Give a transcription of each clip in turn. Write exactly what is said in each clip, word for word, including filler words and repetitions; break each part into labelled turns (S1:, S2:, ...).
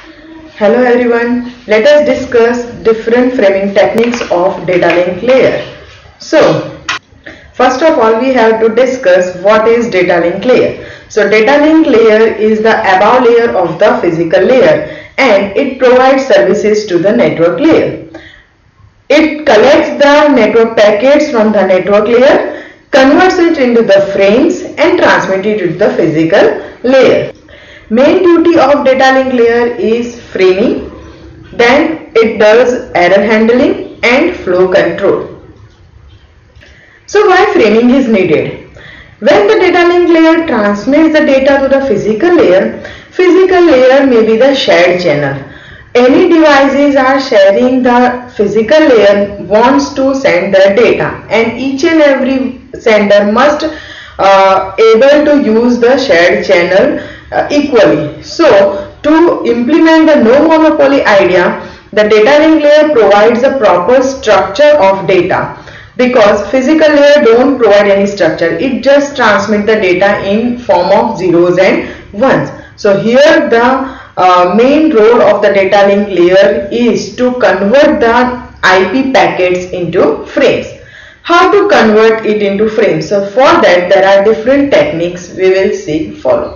S1: Hello everyone, let us discuss different framing techniques of data link layer. So, first of all we have to discuss what is data link layer. So, data link layer is the above layer of the physical layer and it provides services to the network layer. It collects the network packets from the network layer, converts it into the frames and transmits it to the physical layer. Main duty of data link layer is framing, then it does error handling and flow control. So why framing is needed? When the data link layer transmits the data to the physical layer, physical layer may be the shared channel. Any devices are sharing the physical layer wants to send their data and each and every sender must uh, able to use the shared channel Uh, equally. So, to implement the no monopoly idea, the data link layer provides a proper structure of data because physical layer don't provide any structure. It just transmits the data in form of zeros and ones. So, here the uh, main role of the data link layer is to convert the I P packets into frames. How to convert it into frames? So, for that there are different techniques we will see follow.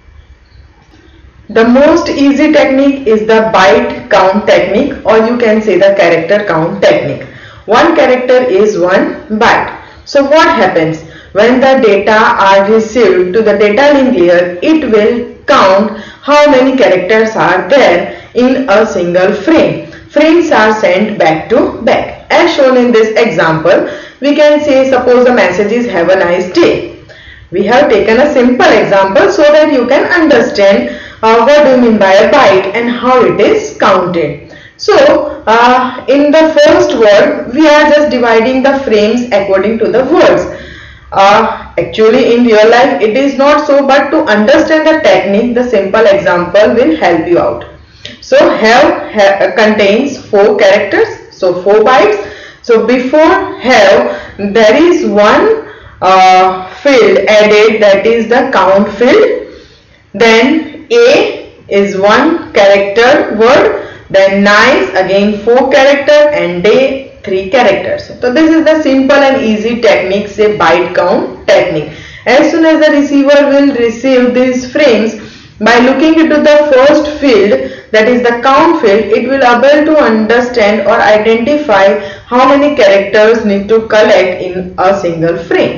S1: The most easy technique is the byte count technique, or you can say the character count technique. One character is one byte. So what happens when the data are received to the data link layer? It will count how many characters are there in a single frame. Frames are sent back to back. As shown in this example, we can say suppose the message is have a nice day. We have taken a simple example so that you can understand Uh, what do you mean by a byte and how it is counted. So, uh, in the first word, we are just dividing the frames according to the words. Uh, actually, in real life, it is not so, but to understand the technique, the simple example will help you out. So, have, have contains four characters, so four bytes. So, before have, there is one uh, field added, that is the count field. Then A is one character word, then nice again four character and day three characters. So this is the simple and easy technique, say byte count technique. As soon as the receiver will receive these frames, by looking into the first field, that is the count field, it will able to understand or identify how many characters need to collect in a single frame.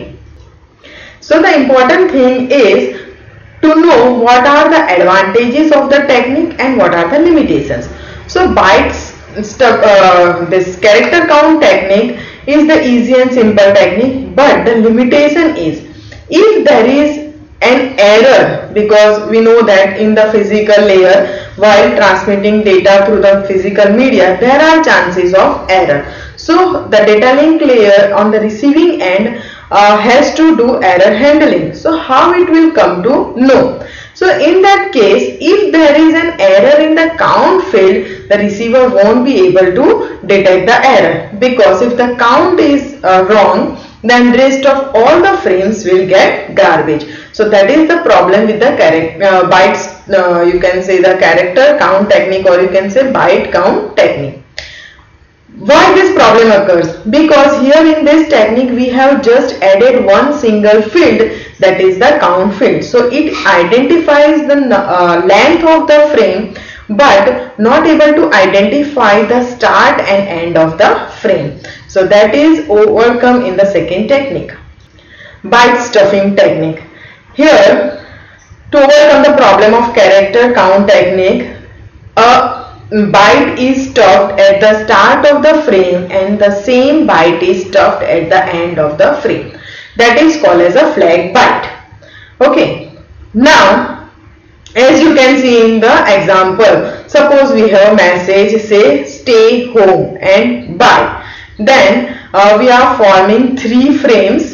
S1: So the important thing is to know what are the advantages of the technique and what are the limitations. So bytes stuff, uh, this character count technique is the easy and simple technique, but the limitation is if there is an error, because we know that in the physical layer while transmitting data through the physical media there are chances of error. So the data link layer on the receiving end Uh, has to do error handling. So how it will come to know? So in that case, if there is an error in the count field, the receiver won't be able to detect the error, because if the count is uh, wrong, then rest of all the frames will get garbage. So that is the problem with the character uh, bytes. Uh, you can say the character count technique, or you can say byte count technique. Why this problem occurs? Because here in this technique we have just added one single field, that is the count field. So it identifies the uh, length of the frame but not able to identify the start and end of the frame. So that is overcome in the second technique, byte stuffing technique. Here, to overcome the problem of character count technique, a byte is stuffed at the start of the frame and the same byte is stuffed at the end of the frame. That is called as a flag byte. Okay. Now, as you can see in the example, suppose we have a message say stay home and bye. Then uh, we are forming three frames.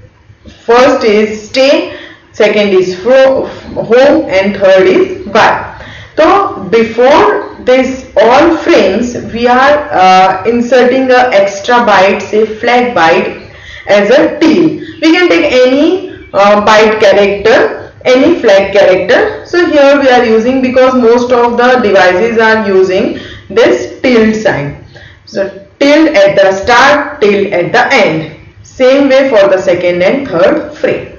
S1: First is stay, second is home and third is bye. So before this all frames we are uh, inserting a extra byte, say flag byte as a tail. We can take any uh, byte character any flag character. So here we are using, because most of the devices are using this tilde sign. So tilde at the start, tilde at the end. Same way for the second and third frame.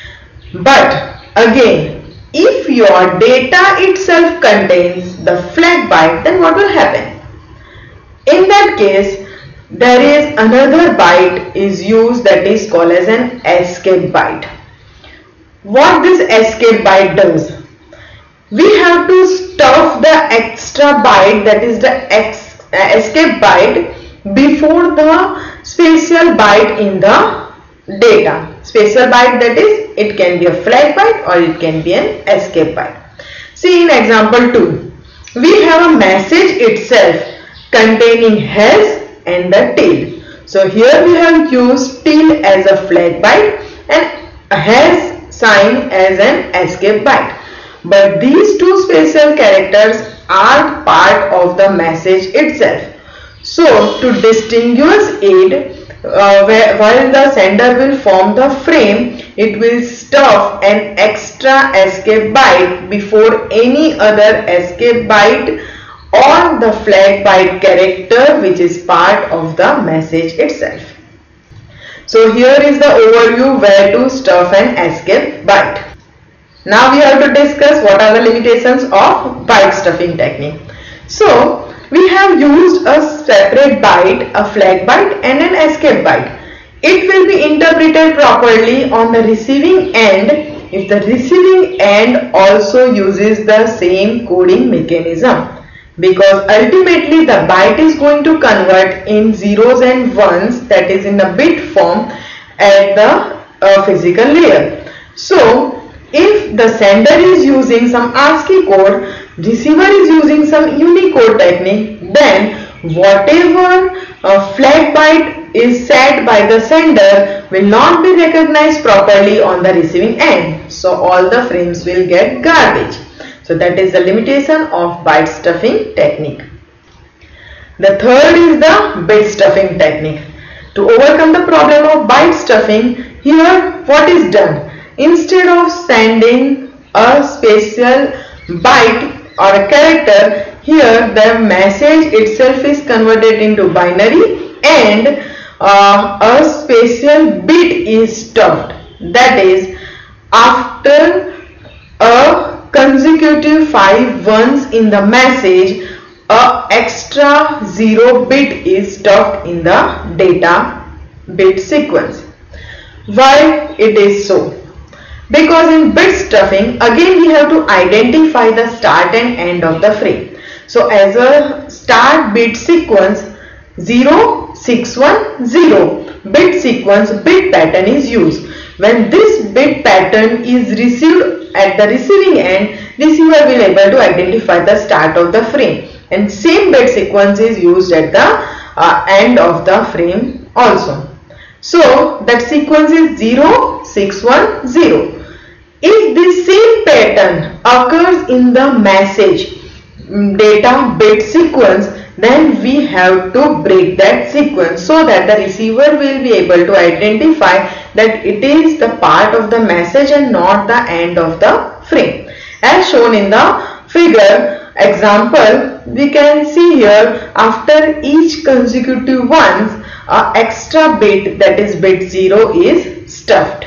S1: But again, if your data itself contains the flag byte, then what will happen? In that case, there is another byte is used that is called as an escape byte. What this escape byte does? We have to stuff the extra byte, that is the ex, uh, escape byte, before the special byte in the data. Special byte, that is, it can be a flag byte or it can be an escape byte. See in example two, we have a message itself containing has and the tilde. So here we have used tilde as a flag byte and has sign as an escape byte. But these two special characters are part of the message itself. So to distinguish it, uh, where, while the sender will form the frame, it will stuff an extra escape byte before any other escape byte or the flag byte character which is part of the message itself. So here is the overview where to stuff an escape byte. Now we have to discuss what are the limitations of byte stuffing technique. So we have used a separate byte, a flag byte and an escape byte. It will be interpreted properly on the receiving end if the receiving end also uses the same coding mechanism, because ultimately the byte is going to convert in zeros and ones, that is in the bit form, at the uh, physical layer. So if the sender is using some ASCII code, receiver is using some Unicode technique, then whatever uh, flag byte is set by the sender will not be recognized properly on the receiving end. So all the frames will get garbage. So that is the limitation of byte stuffing technique. The third is the bit stuffing technique. To overcome the problem of byte stuffing, here what is done? Instead of sending a special byte or a character, here the message itself is converted into binary and uh, a special bit is stuffed. That is, after a consecutive five ones in the message, a extra zero bit is stuffed in the data bit sequence. Why it is so? Because in bit stuffing, again we have to identify the start and end of the frame. So as a start bit sequence, zero six one zero bit sequence, bit pattern is used. When this bit pattern is received at the receiving end, receiver will able to identify the start of the frame, and same bit sequence is used at the uh, end of the frame also. So that sequence is zero six one zero. If this same pattern occurs in the message data bit sequence, then we have to break that sequence so that the receiver will be able to identify that it is the part of the message and not the end of the frame. As shown in the figure example, we can see here after each consecutive ones, a extra bit, that is bit zero, is stuffed.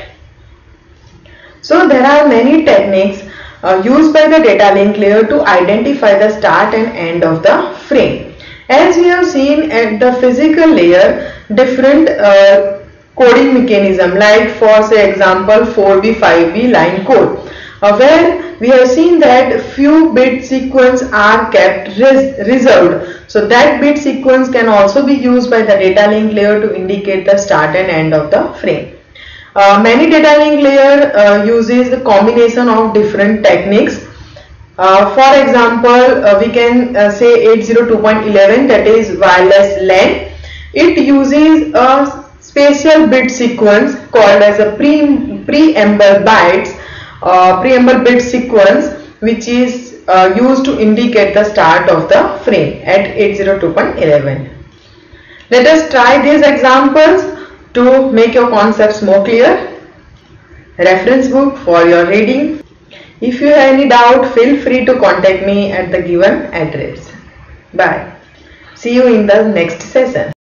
S1: So there are many techniques uh, used by the data link layer to identify the start and end of the frame. As we have seen at the physical layer, different uh, coding mechanism, like for say example four B five B line code, uh, where we have seen that few bit sequence are kept res reserved. So that bit sequence can also be used by the data link layer to indicate the start and end of the frame. Uh, many data link layer uh, uses the combination of different techniques. Uh, for example, uh, we can uh, say eight oh two dot eleven, that is wireless LAN. It uses a special bit sequence called as a pre preamble bytes, uh, preamble bit sequence, which is uh, used to indicate the start of the frame at eight oh two dot eleven. Let us try these examples to make your concepts more clear. Reference book for your reading. If you have any doubt, feel free to contact me at the given address. Bye. See you in the next session.